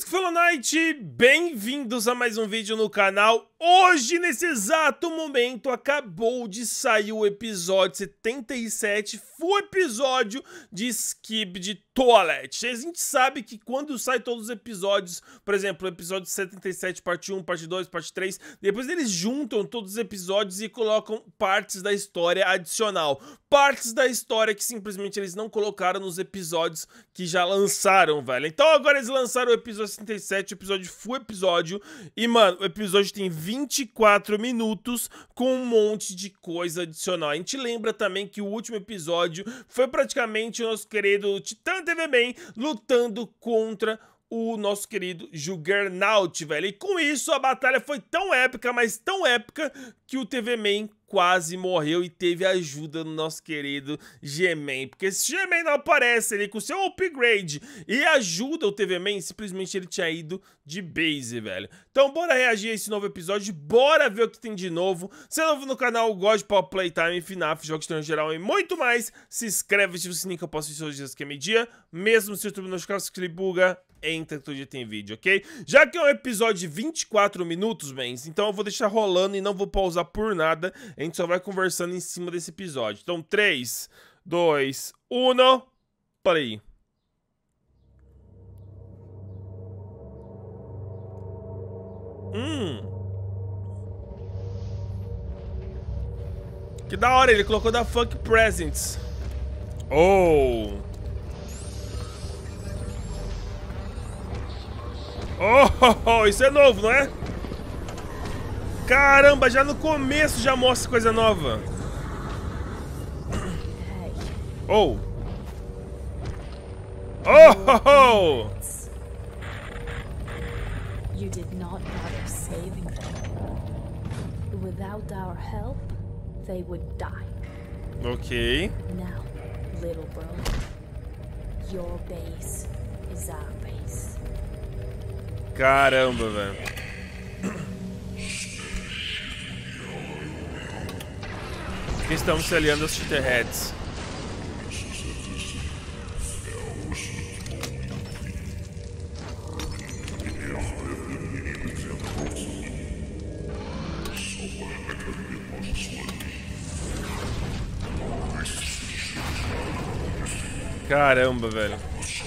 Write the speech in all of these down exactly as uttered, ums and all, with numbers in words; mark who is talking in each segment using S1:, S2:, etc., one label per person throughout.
S1: que falou, Night? Bem-vindos a mais um vídeo no canal. Hoje, nesse exato momento, acabou de sair o episódio setenta e sete, full episódio de Skip de Toilet. A gente sabe que quando sai todos os episódios, por exemplo, o episódio setenta e sete, parte um, parte dois, parte três, depois eles juntam todos os episódios e colocam partes da história adicional. Partes da história que simplesmente eles não colocaram nos episódios que já lançaram, velho. Então agora eles lançaram o episódio setenta e sete, o episódio full episódio, e mano, o episódio tem vinte e quatro minutos com um monte de coisa adicional. A gente lembra também que o último episódio foi praticamente o nosso querido Titã T V Man lutando contra o nosso querido Juggernaut, velho. E com isso a batalha foi tão épica, mas tão épica, que o T V Man quase morreu e teve ajuda do nosso querido G-Man. Porque se G-Man não aparece ali com seu upgrade e ajuda o T V Man, simplesmente ele tinha ido de base, velho. Então bora reagir a esse novo episódio, bora ver o que tem de novo. Se é novo no canal, gosta de Pop Playtime, F NAF, jogos de geral e muito mais, se inscreve, ativa o sininho que eu posto todos os dias que é meio-dia. Mesmo se o YouTube não ficar, se ele buga, entra todo dia tem vídeo, ok? Já que é um episódio de vinte e quatro minutos, mens, então eu vou deixar rolando e não vou pausar por nada. A gente só vai conversando em cima desse episódio. Então, três, dois, um, play. Hum. Que da hora, ele colocou da Funk Presents. Oh. Oh, isso é novo, não é? Caramba, já no começo já mostra coisa nova. Oh. Oh.
S2: You did not bother saving them. Without our help, they would die.
S1: Ok.
S2: Now, little bro, your base is our base.
S1: Caramba, velho. Estamos se aliando aos Cheaterheads. Caramba, velho.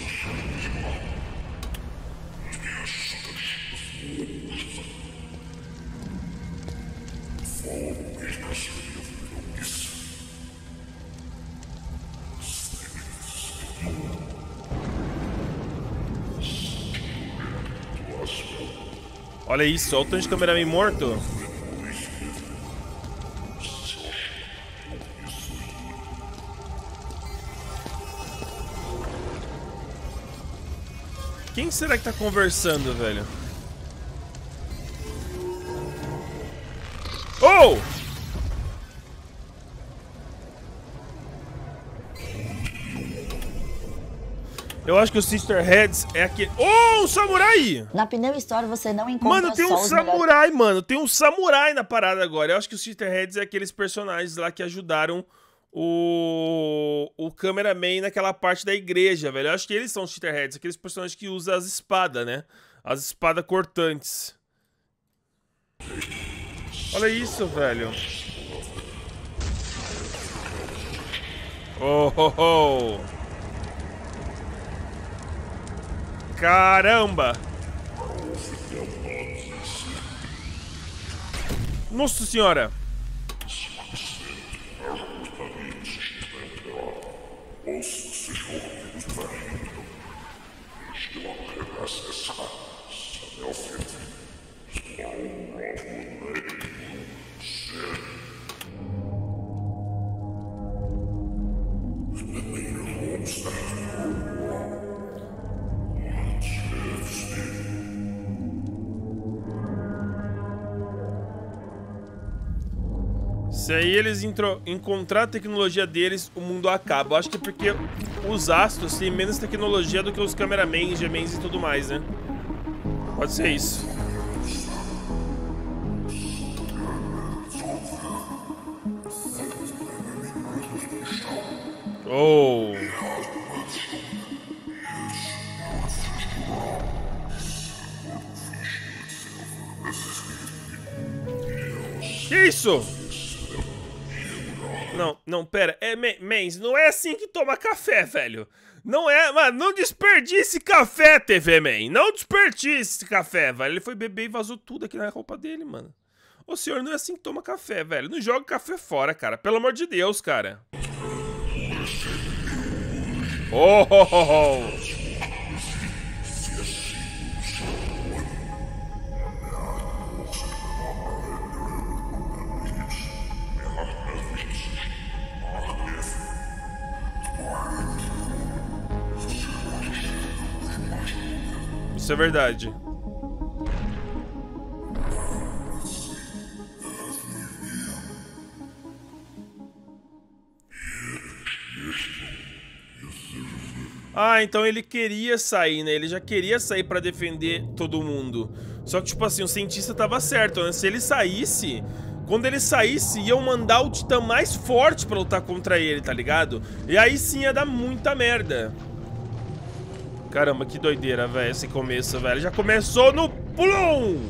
S1: Olha isso, olha o tanto de cameraman morto. Quem será que tá conversando, velho? Oh! Eu acho que o Sisterheads é aquele... Oh, um samurai!
S3: Na Pneu Store você não encontra
S1: Mano, tem um
S3: só os
S1: samurai,
S3: melhores...
S1: mano. Tem um samurai na parada agora. Eu acho que o Sisterheads é aqueles personagens lá que ajudaram o... o cameraman naquela parte da igreja, velho. Eu acho que eles são os Sisterheads. Aqueles personagens que usam as espadas, né? As espadas cortantes. Olha isso, velho. Oh, oh, oh. Caramba! Nossa senhora! Se aí eles encontrar a tecnologia deles, o mundo acaba. Eu acho que é porque os astros têm menos tecnologia do que os cameramen, G-Mans e tudo mais, né? Pode ser isso. Oh. Que isso? Não, não, pera. É, Mens, não é assim que toma café, velho. Não é, mano, não desperdice café, T V Man. Não desperdice café, velho. Ele foi beber e vazou tudo aqui na roupa dele, mano. Ô, senhor, não é assim que toma café, velho. Não joga café fora, cara. Pelo amor de Deus, cara. Oh, oh, oh, oh. Isso é verdade. Ah, então ele queria sair, né? Ele já queria sair pra defender todo mundo. Só que, tipo assim, o cientista tava certo, né? Se ele saísse, quando ele saísse, iam mandar o titã mais forte pra lutar contra ele, tá ligado? E aí sim ia dar muita merda. Caramba, que doideira, velho, esse começo, velho. Já começou no pulão!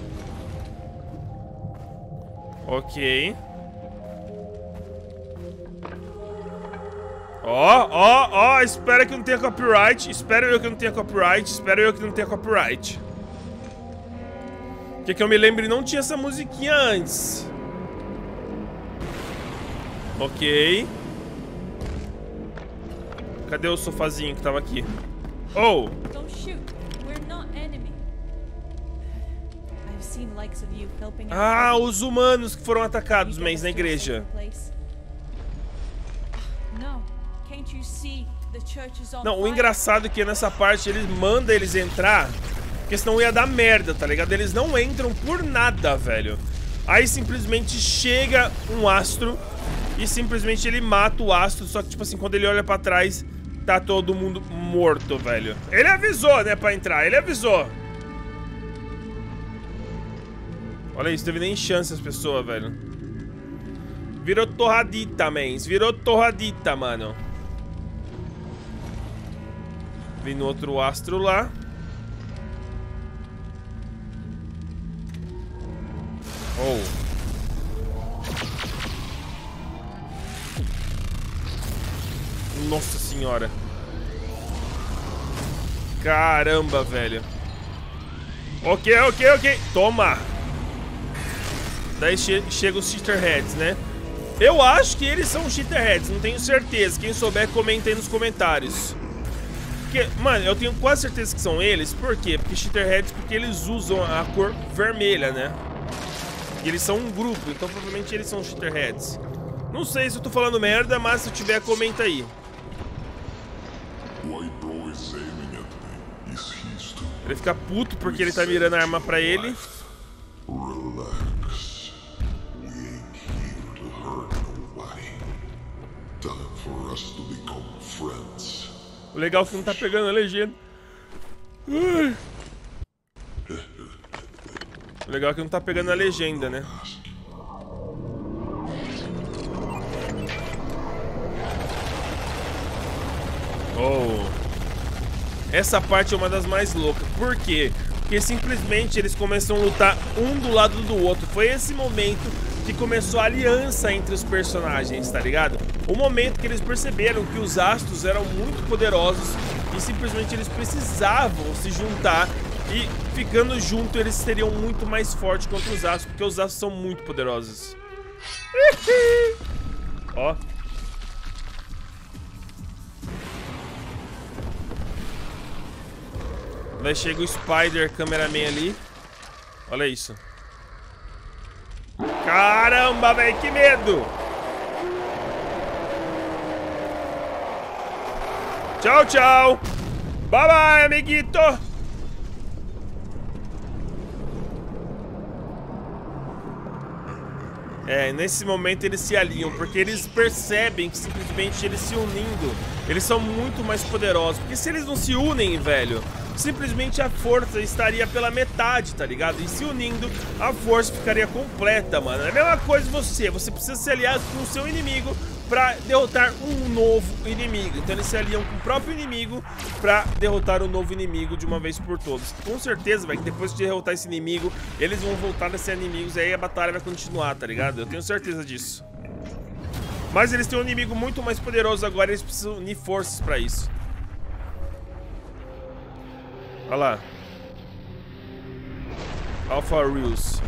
S1: Ok. Ó, ó, ó, espera que não tenha copyright. Espero eu que não tenha copyright. Espero eu que não tenha copyright. Que que eu me lembre, não tinha essa musiquinha antes. Ok. Cadê o sofazinho que tava aqui? Oh! Ah, os humanos que foram atacados, mas na igreja. Não, o engraçado é que nessa parte ele manda eles entrar, porque senão ia dar merda, tá ligado? Eles não entram por nada, velho. Aí simplesmente chega um astro e simplesmente ele mata o astro, só que tipo assim, quando ele olha pra trás, tá todo mundo morto, velho. Ele avisou, né, pra entrar, ele avisou. Olha isso, teve nem chance as pessoas, velho. Virou torradita, mens, virou torradita, mano. Vem no outro astro lá. Oh. Nossa senhora. Caramba, velho. Ok, ok, ok. Toma. Daí che chega os Cheaterheads, né? Eu acho que eles são Cheaterheads, não tenho certeza. Quem souber, comenta aí nos comentários. Porque, mano, eu tenho quase certeza que são eles. Por quê? Porque Cheaterheads, porque eles usam a cor vermelha, né? E eles são um grupo, então provavelmente eles são Cheaterheads. Não sei se eu tô falando merda, mas se tiver, comenta aí. Ele fica puto porque ele tá mirando a arma pra ele. O legal é que não tá pegando a legenda. Ui. O legal é que não tá pegando a legenda, né? Oh. Essa parte é uma das mais loucas. Por quê? Porque simplesmente eles começam a lutar um do lado do outro. Foi esse momento que começou a aliança entre os personagens, tá ligado? O momento que eles perceberam que os astros eram muito poderosos e simplesmente eles precisavam se juntar e ficando junto eles seriam muito mais fortes contra os astros, porque os astros são muito poderosos. Ó. Daí chega o Spider Cameraman ali. Olha isso. Caramba, velho, que medo! Tchau, tchau! Bye, bye, amiguito! É, nesse momento eles se alinham, porque eles percebem que simplesmente eles se unindo, eles são muito mais poderosos. Porque se eles não se unem, velho, simplesmente a força estaria pela metade, tá ligado? E se unindo, a força ficaria completa, mano. É a mesma coisa você, você precisa se aliar com o seu inimigo pra derrotar um novo inimigo. Então eles se aliam com o próprio inimigo pra derrotar o novo inimigo de uma vez por todas. Com certeza, velho, que depois de derrotar esse inimigo, eles vão voltar a ser inimigos e aí a batalha vai continuar, tá ligado? Eu tenho certeza disso. Mas eles têm um inimigo muito mais poderoso agora e eles precisam unir forças pra isso. Olha lá. Alpha Reels.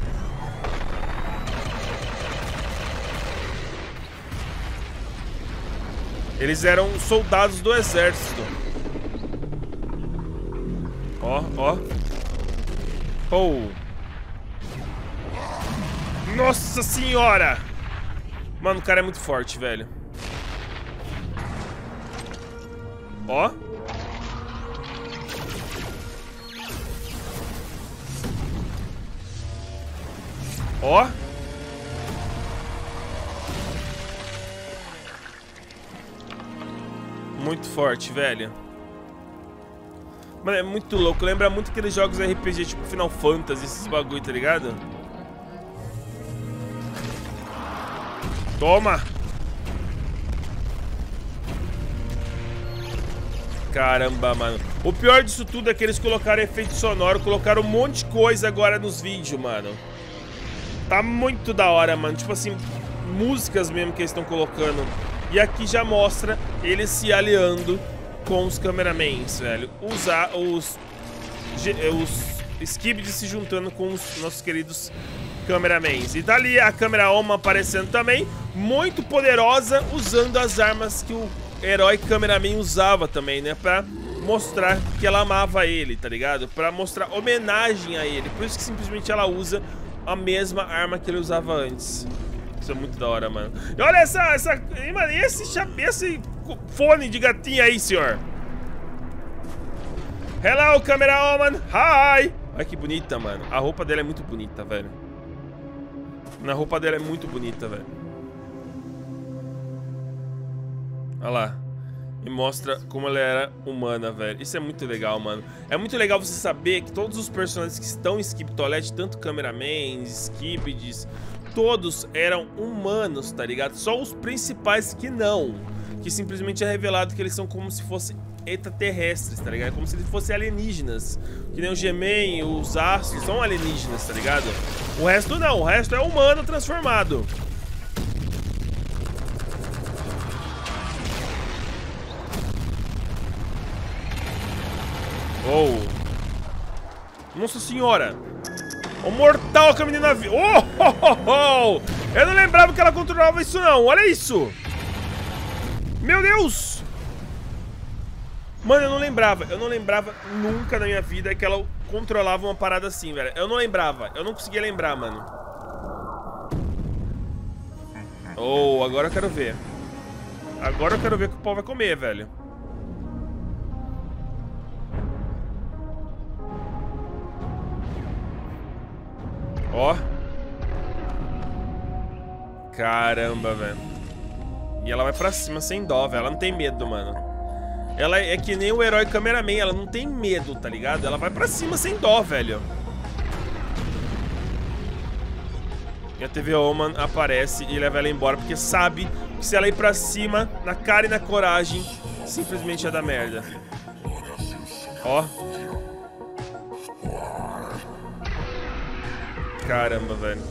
S1: Eles eram soldados do exército. Ó, ó. Oh. Nossa senhora! Mano, o cara é muito forte, velho. Ó. Ó. Muito forte, velho. Mano, é muito louco. Lembra muito aqueles jogos R P G tipo Final Fantasy, esses bagulho, tá ligado? Toma! Caramba, mano. O pior disso tudo é que eles colocaram efeito sonoro, colocaram um monte de coisa agora nos vídeos, mano. Tá muito da hora, mano. Tipo assim, músicas mesmo que eles estão colocando. E aqui já mostra eles se aliando com os cameramans, velho. Usar os, os Skibidi se juntando com os nossos queridos cameramans. E tá ali a câmera Oma aparecendo também, muito poderosa, usando as armas que o herói cameraman usava também, né? Pra mostrar que ela amava ele, tá ligado? Pra mostrar homenagem a ele. Por isso que simplesmente ela usa a mesma arma que ele usava antes. Isso é muito da hora, mano. E olha essa, essa, mano, esse, esse fone de gatinha aí, senhor. Hello, camera woman. Hi. Olha que bonita, mano. A roupa dela é muito bonita, velho. A roupa dela é muito bonita, velho. Olha lá. E mostra como ela era humana, velho. Isso é muito legal, mano. É muito legal você saber que todos os personagens que estão em Skip Toilet, tanto cameramans, Skibidis, todos eram humanos, tá ligado? Só os principais que não. Que simplesmente é revelado que eles são como se fossem extraterrestres, tá ligado? Como se eles fossem alienígenas. Que nem o G-Man, os Astros são alienígenas, tá ligado? O resto não, o resto é humano transformado. Oh. Nossa senhora. O mortal que a menina viu. Oh, oh, oh, oh. Eu não lembrava que ela controlava isso não. Olha isso. Meu Deus. Mano, eu não lembrava. Eu não lembrava nunca na minha vida que ela controlava uma parada assim, velho. Eu não lembrava. Eu não conseguia lembrar, mano. Oh, agora eu quero ver. Agora eu quero ver o que o pau vai comer, velho. Ó. Caramba, velho. E ela vai pra cima sem dó, velho. Ela não tem medo, mano. Ela é que nem o herói cameraman. Ela não tem medo, tá ligado? Ela vai pra cima sem dó, velho. E a T V Oman aparece e leva ela embora. Porque sabe que se ela ir pra cima, na cara e na coragem, simplesmente ia dar merda. Ó. Caramba, velho.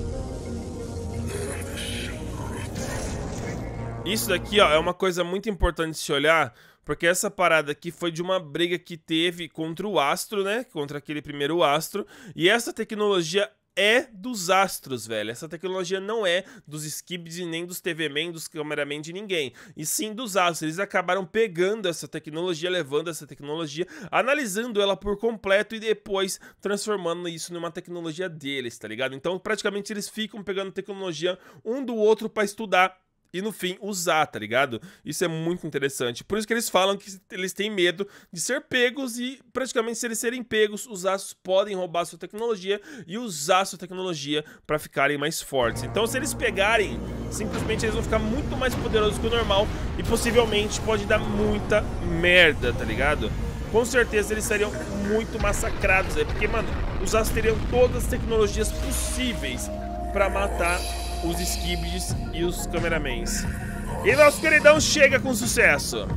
S1: Isso daqui, ó, é uma coisa muito importante de se olhar, porque essa parada aqui foi de uma briga que teve contra o Astro, né? Contra aquele primeiro Astro. E essa tecnologia é dos Astros, velho. Essa tecnologia não é dos Skibidi, nem dos T V-Man, dos cameraman, de ninguém. E sim dos Astros. Eles acabaram pegando essa tecnologia, levando essa tecnologia, analisando ela por completo e depois transformando isso numa tecnologia deles, tá ligado? Então, praticamente, eles ficam pegando tecnologia um do outro pra estudar e no fim usar, tá ligado? Isso é muito interessante. Por isso que eles falam que eles têm medo de ser pegos e praticamente se eles serem pegos, os Astros podem roubar sua tecnologia e usar sua tecnologia pra ficarem mais fortes. Então se eles pegarem, simplesmente eles vão ficar muito mais poderosos que o normal e possivelmente pode dar muita merda, tá ligado? Com certeza eles seriam muito massacrados aí, porque, mano, os Astros teriam todas as tecnologias possíveis pra matar os Skibidis e os cameramans. E nosso queridão chega com sucesso.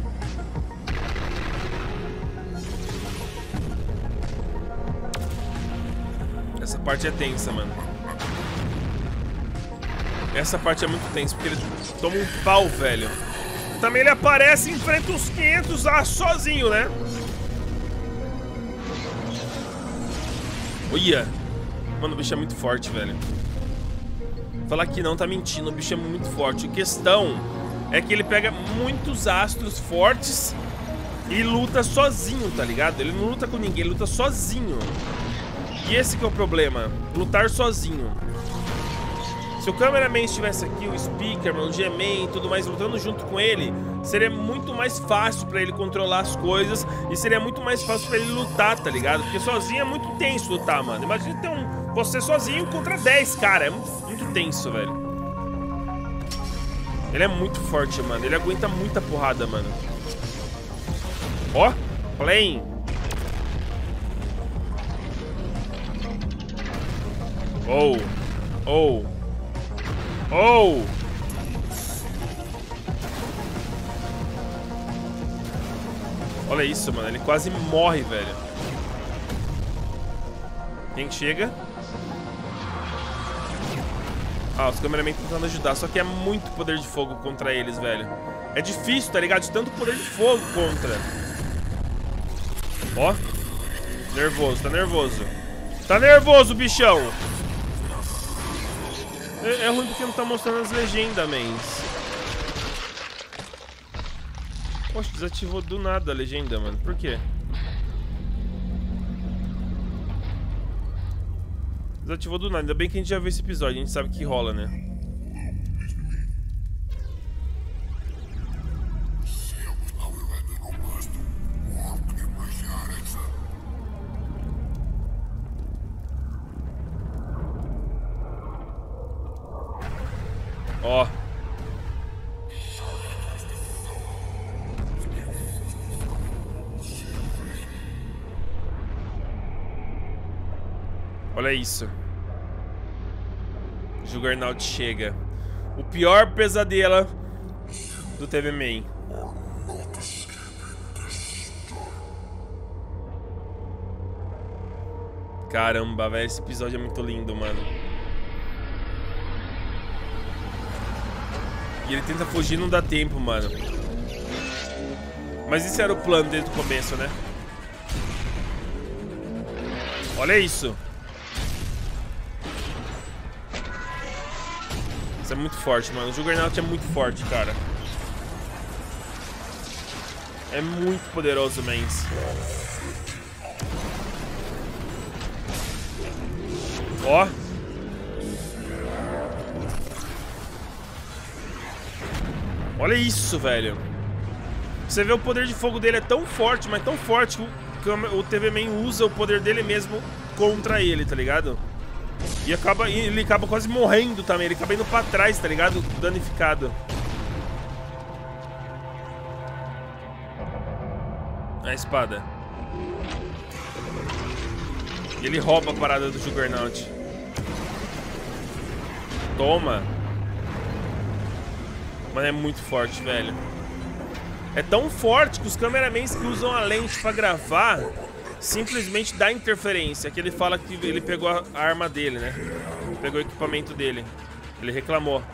S1: Essa parte é tensa, mano. Essa parte é muito tensa, porque ele toma um pau, velho. Também ele aparece e enfrenta os quinhentos A sozinho, né? Olha. Mano, o bicho é muito forte, velho. Falar que não tá mentindo, o bicho é muito forte. A questão é que ele pega muitos astros fortes e luta sozinho, tá ligado? Ele não luta com ninguém, ele luta sozinho. E esse que é o problema, lutar sozinho. Se o cameraman estivesse aqui, o Speakerman, o G-Man e tudo mais, lutando junto com ele, seria muito mais fácil pra ele controlar as coisas e seria muito mais fácil pra ele lutar, tá ligado? Porque sozinho é muito tenso lutar, mano. Imagina ter um, você sozinho contra dez, cara. É muito, muito tenso, velho. Ele é muito forte, mano. Ele aguenta muita porrada, mano. Ó, plane. Oh, oh, oh. Olha isso, mano. Ele quase morre, velho. Quem chega? Ah, os cameramen tentando ajudar. Só que é muito poder de fogo contra eles, velho. É difícil, tá ligado? De tanto poder de fogo contra. Ó. Nervoso, tá nervoso. Tá nervoso, bichão. É, é ruim porque não tá mostrando as legendas, mens. Poxa, desativou do nada a legenda, mano. Por quê? Desativou do nada. Ainda bem que a gente já viu esse episódio. A gente sabe que rola, né? Ó. Olha isso. Juggernaut chega. O pior pesadelo do T V Man. Caramba, velho. Esse episódio é muito lindo, mano. E ele tenta fugir e não dá tempo, mano. Mas esse era o plano desde o começo, né? Olha isso. Isso é muito forte, mano. O Juggernaut é muito forte, cara. É muito poderoso, mens. Ó. Olha isso, velho. Você vê o poder de fogo dele é tão forte, mas tão forte que o, o T V Man usa o poder dele mesmo contra ele, tá ligado? E acaba, ele acaba quase morrendo também. Ele acaba indo pra trás, tá ligado? Danificado. A espada. E ele rouba a parada do Juggernaut. Toma. Mano, é muito forte, velho. É tão forte que os cameramans que usam a lente pra gravar simplesmente dá interferência. Que ele fala que ele pegou a arma dele, né? Pegou o equipamento dele. Ele reclamou.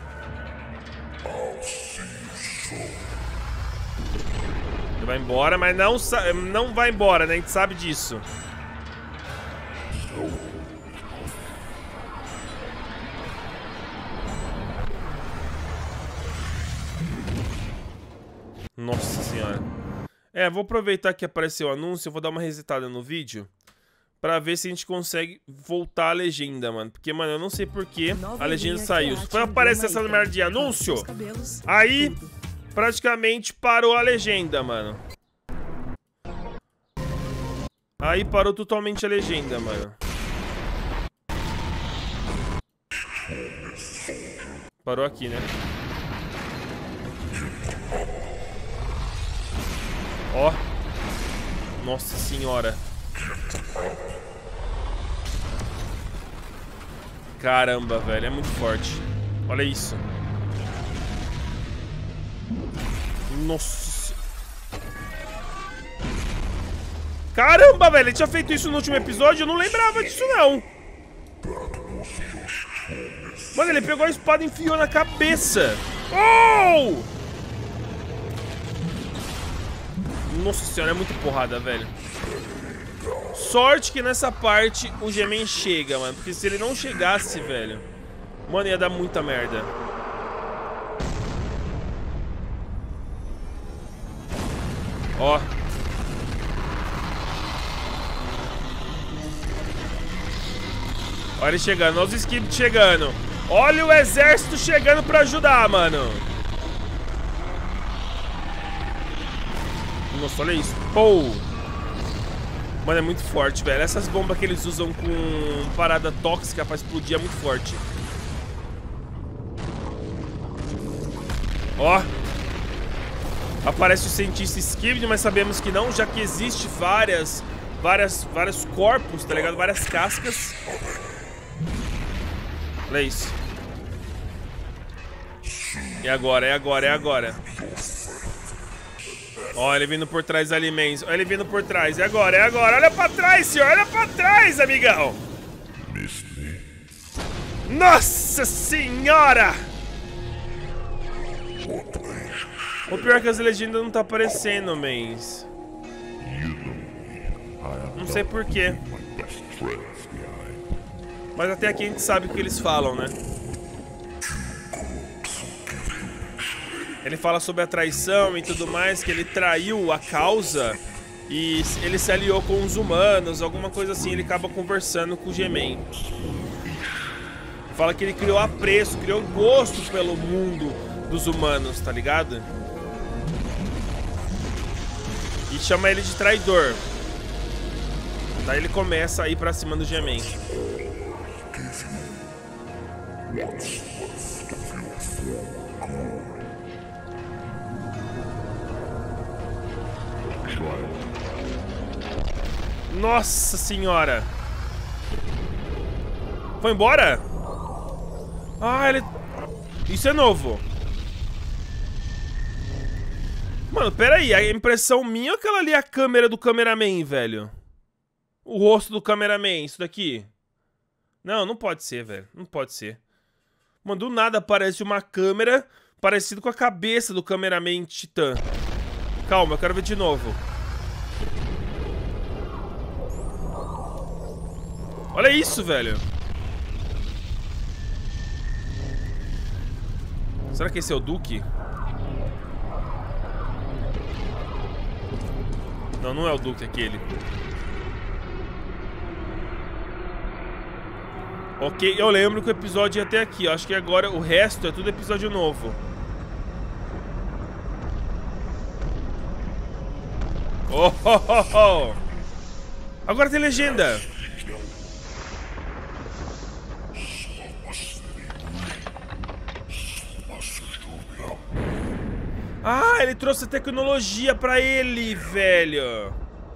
S1: Ele vai embora, mas não, não vai embora, né? A gente sabe disso. Nossa senhora. É, vou aproveitar que apareceu o anúncio. Eu vou dar uma resetada no vídeo pra ver se a gente consegue voltar a legenda, mano. Porque, mano, eu não sei por que a legenda saiu. Quando aparece essa merda de anúncio, aí praticamente parou a legenda, mano. Aí parou totalmente a legenda, mano. Parou aqui, né? Ó. Nossa senhora. Caramba, velho. É muito forte. Olha isso. Nossa. Caramba, velho. Ele tinha feito isso no último episódio. Eu não lembrava disso, não. Mano, ele pegou a espada e enfiou na cabeça. Oh! Nossa senhora, é muito porrada, velho. Sorte que nessa parte o G-Man chega, mano. Porque se ele não chegasse, velho, mano, ia dar muita merda. Ó. Olha ele chegando, olha os Skibidi chegando. Olha o exército chegando pra ajudar, mano. Nossa, olha isso. Pô. Mano, é muito forte, velho. Essas bombas que eles usam com parada tóxica pra explodir é muito forte. Ó. Aparece o cientista Skibidi, mas sabemos que não, já que existe várias, várias, vários corpos, tá ligado? Várias cascas. Olha isso. E agora, é agora, é agora. Ó, ele vindo por trás ali, Mens. Olha ele vindo por trás. É agora, é agora. Olha pra trás, senhor. Olha pra trás, amigão. Nossa senhora! O pior é que as legendas não tá aparecendo, Mens. Não sei porquê. Mas até aqui a gente sabe o que eles falam, né? Ele fala sobre a traição e tudo mais, que ele traiu a causa e ele se aliou com os humanos, alguma coisa assim. Ele acaba conversando com o G-Man. Fala que ele criou apreço, criou gosto pelo mundo dos humanos, tá ligado? E chama ele de traidor. Daí ele começa a ir pra cima do G-Man. Nossa senhora. Foi embora? Ah, ele... Isso é novo. Mano, pera aí. A impressão minha ou aquela ali é a câmera do cameraman, velho? O rosto do cameraman, isso daqui? Não, não pode ser, velho. Não pode ser. Mano, do nada aparece uma câmera parecida com a cabeça do cameraman Titã. Calma, eu quero ver de novo. Olha isso, velho. Será que esse é o Duque? Não, não é o Duque aquele. Ok, eu lembro que o episódio ia até aqui. Eu acho que agora o resto é tudo episódio novo. Oh, oh, oh, oh. Agora tem legenda. Ah, ele trouxe a tecnologia pra ele, velho.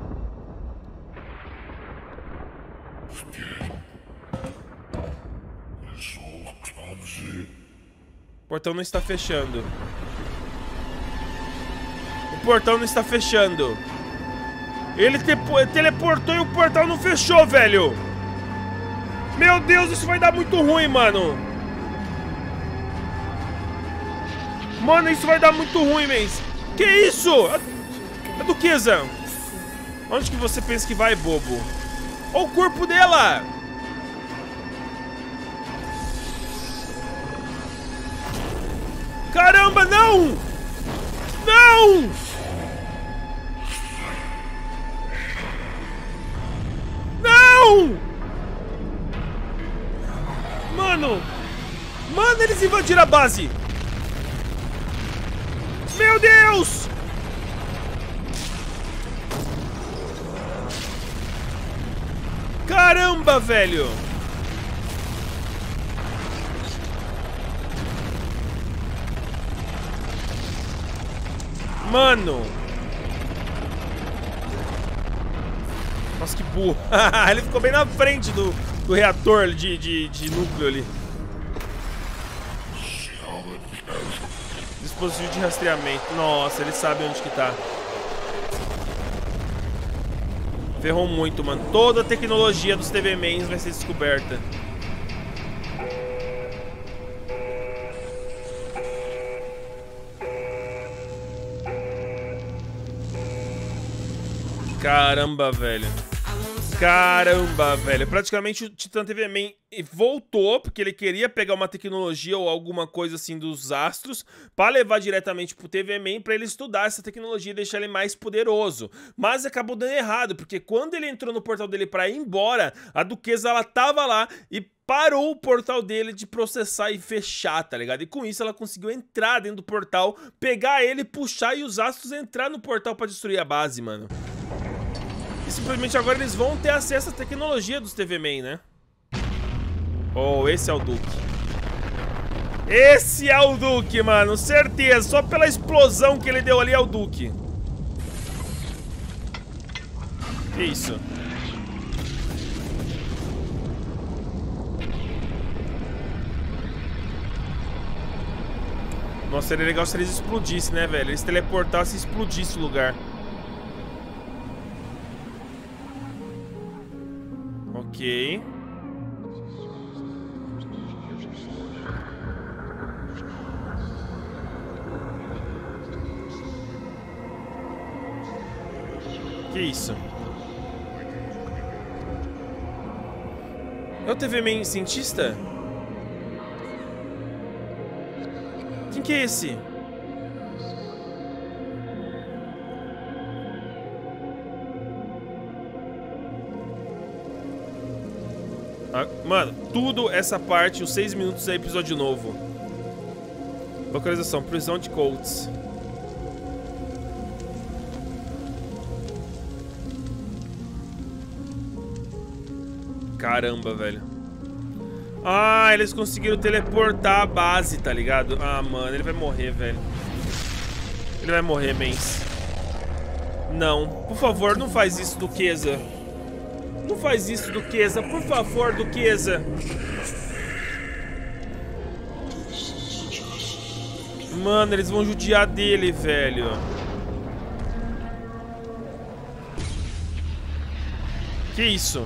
S1: O portão não está fechando. O portão não está fechando. Ele te teleportou e o portal não fechou, velho. Meu Deus, isso vai dar muito ruim, mano. Mano, isso vai dar muito ruim, Mens. Que isso? É Duquesa. Onde que você pensa que vai, bobo? Olha o corpo dela. Caramba, não! Não! Não! Mano! Mano, eles invadiram a base! Meu Deus! Caramba, velho! Mano! Nossa, que burro! Ele ficou bem na frente do, do reator de, de, de núcleo ali. Dispositivo de rastreamento. Nossa, ele sabe onde que tá. Ferrou muito, mano. Toda a tecnologia dos T V Mains vai ser descoberta. Caramba, velho. Caramba, velho. Praticamente o Titã T V Man voltou, porque ele queria pegar uma tecnologia ou alguma coisa assim dos astros pra levar diretamente pro T V Man pra ele estudar essa tecnologia e deixar ele mais poderoso. Mas acabou dando errado, porque quando ele entrou no portal dele pra ir embora, a Duquesa, ela tava lá e parou o portal dele de processar e fechar, tá ligado? E com isso ela conseguiu entrar dentro do portal, pegar ele, puxar e os astros entrar no portal pra destruir a base, mano. E simplesmente agora eles vão ter acesso à tecnologia dos T V Man, né? Oh, esse é o Duke. Esse é o Duke, mano. Certeza. Só pela explosão que ele deu ali é o Duke. Que isso? Nossa, seria legal se eles explodissem, né, velho? Eles teleportassem e explodissem o lugar. Ok. Que isso? É o T V Man cientista? Quem que é esse? Ah, mano, tudo essa parte, os seis minutos é episódio novo. Localização, prisão de Colts. Caramba, velho. Ah, eles conseguiram teleportar a base, tá ligado? Ah, mano, ele vai morrer, velho. Ele vai morrer, mens. Não, por favor, não faz isso, Duquesa. Não faz isso, Duquesa. Por favor, Duquesa. Mano, eles vão judiar dele, velho. Que isso?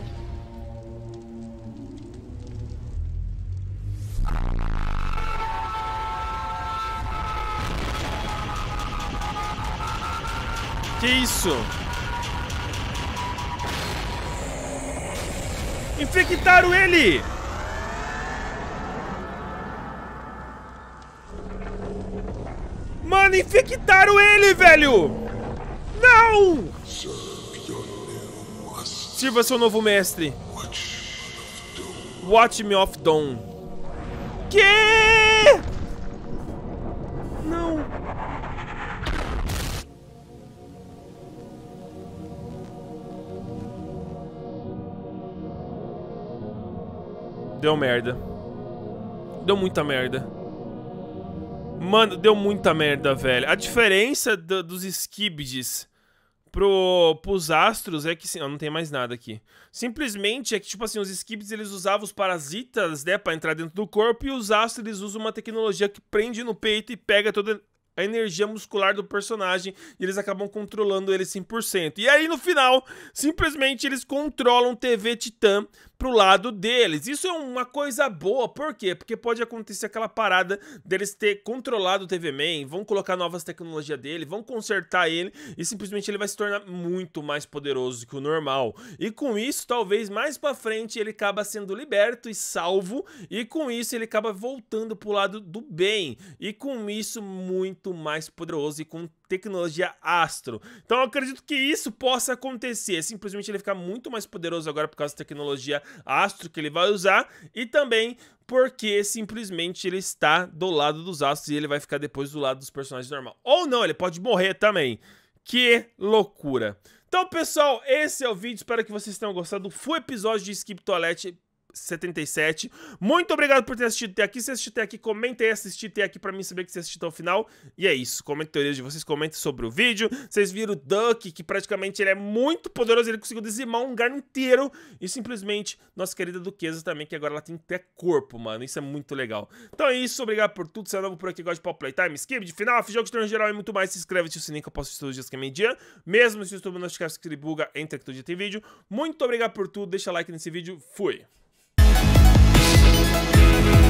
S1: Que isso? Infectaram ele! Mano, infectaram ele, velho! Não! Sirva seu novo mestre. Watch me of Dawn. Que? Não. Deu merda. Deu muita merda. Mano, deu muita merda, velho. A diferença do, dos Skibidis pro, pros astros é que... Não, não tem mais nada aqui. Simplesmente é que, tipo assim, os Skibidis, eles usavam os parasitas, né, pra entrar dentro do corpo. E os astros, eles usam uma tecnologia que prende no peito e pega toda a energia muscular do personagem. E eles acabam controlando ele cem por cento. E aí, no final, simplesmente eles controlam o T V Titã pro lado deles. Isso é uma coisa boa, por quê? Porque pode acontecer aquela parada deles ter controlado o T V Man, vão colocar novas tecnologias dele, vão consertar ele e simplesmente ele vai se tornar muito mais poderoso que o normal. E com isso, talvez mais pra frente ele acaba sendo liberto e salvo e com isso ele acaba voltando pro lado do bem e com isso muito mais poderoso e com tecnologia astro. Então eu acredito que isso possa acontecer, simplesmente ele ficar muito mais poderoso agora por causa da tecnologia astro que ele vai usar e também porque simplesmente ele está do lado dos astros e ele vai ficar depois do lado dos personagens normal. Ou não, ele pode morrer também. Que loucura. Então pessoal, esse é o vídeo, espero que vocês tenham gostado. Foi episódio de Skip Toilet. setenta e sete. Muito obrigado por ter assistido até aqui. Se assistiu até aqui, comenta aí, assistir até aqui pra mim saber que você assistiu até o final. E é isso, comentem teorias de vocês, comentem sobre o vídeo. Vocês viram o Duck, que praticamente ele é muito poderoso, ele conseguiu dizimar um lugar inteiro. E simplesmente, nossa querida Duquesa também, que agora ela tem até corpo, mano. Isso é muito legal. Então é isso, obrigado por tudo. Se é novo por aqui, gosta de Pop Playtime, skip de final, jogos de geral e muito mais. Se inscreve, ativa o sininho que eu posto todos os dias que é meio-dia. Mesmo se o YouTube não estiver que ele buga, entra que todo dia tem vídeo. Muito obrigado por tudo, deixa like nesse vídeo, fui!